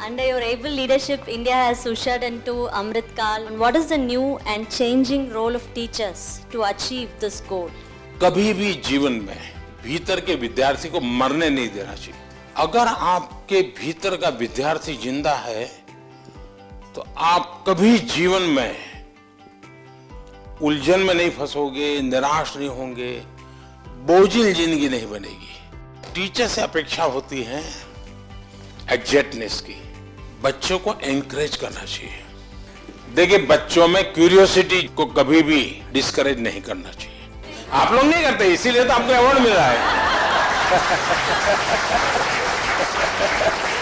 Under your able leadership, India has ushered into Amrit Kal. What is the new and changing role of teachers to achieve this goal? कभी भी जीवन में भीतर के विद्यार्थी को मरने नहीं देना चाहिए। अगर आपके भीतर का विद्यार्थी जिंदा है तो आप कभी जीवन में उलझन में नहीं फंसोगे, निराश नहीं होंगे, बोझिल जिंदगी नहीं बनेगी। टीचर से अपेक्षा होती है एग्जैक्टनेस की। बच्चों को एनकरेज करना चाहिए। देखिए, बच्चों में क्यूरियोसिटी को कभी भी डिस्करेज नहीं करना चाहिए। आप लोग नहीं करते, इसीलिए तो आपको अवार्ड मिल रहा है।